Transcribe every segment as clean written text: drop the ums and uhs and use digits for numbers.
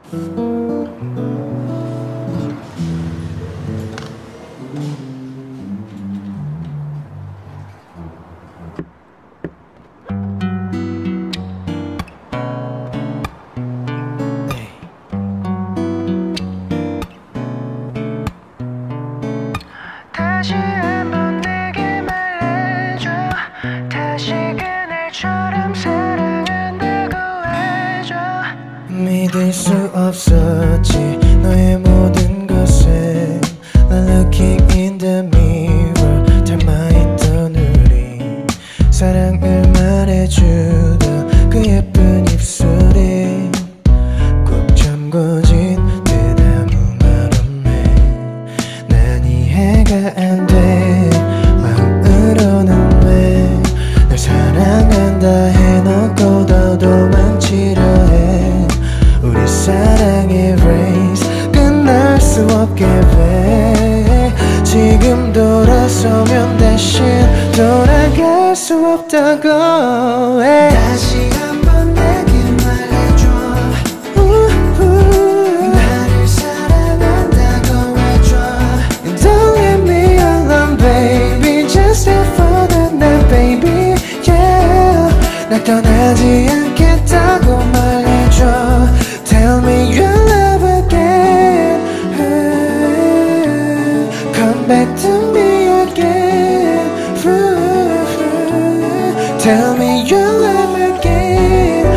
다시 한번 내게 말해줘. 다시 그날처럼 사랑한다고 해줘. 믿을 수 없었지 너의 모든 것에 난 looking in the mirror 닮아있던 우리 사랑을 말해주던 그 예쁜 입술이 꼭 잠궈진 듯 아무 말 없네. 난 이해가 안 돼. 마음으로는 왜 널 사랑한다 해놓고 더 도망치려 해. 우리 사랑의 race 끝날 수 없게 왜 지금 돌아서면 다시 돌아갈 수 없다고 해. 다시 한번 내게 말해줘. 나를 사랑한다고 해줘. Don't leave me alone baby. Just stay for the night baby. Yeah. 날 떠나지 않겠다고 말해줘. Tell me you'll love again. Come back to me again. Tell me you'll love again.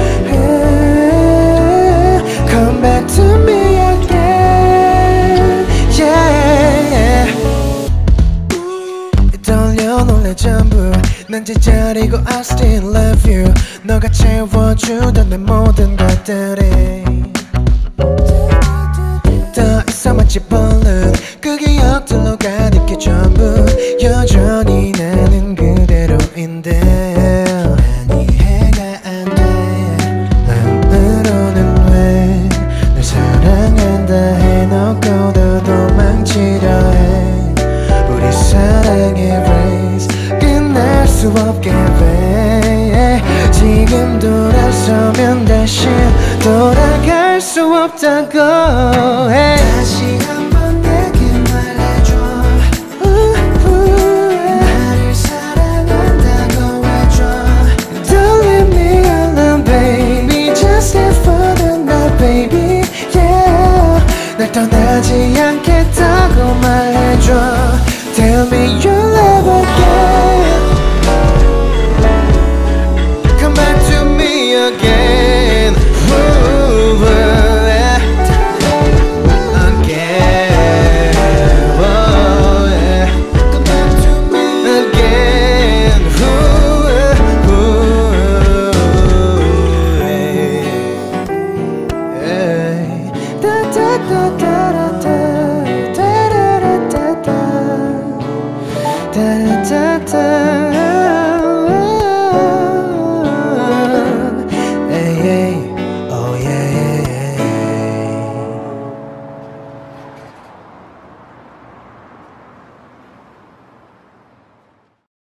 Come back to me again. Yeah. 떨려 놀래 전부 난 제자리고 I still love you. 너가 채워주던 내 모든 것들이 더 이상 마치 벌룬 그 기억들로 가득해 전부. 여전히 나는 그대로인데 난 이해가 안 돼. 마음으로는 왜 널 사랑한다 해놓고 더 도망치려 해. 우리 사랑의 race 끝날 수 없게 왜 지금 돌아서면 다시 돌아갈 수 없다고 해. 다시 한번 내게 말해줘. 나를 사랑한다고 해줘. Don't leave me alone baby. Just stay for the night baby. Yeah. 날 떠나지 않겠다고 말해줘. Tell me you love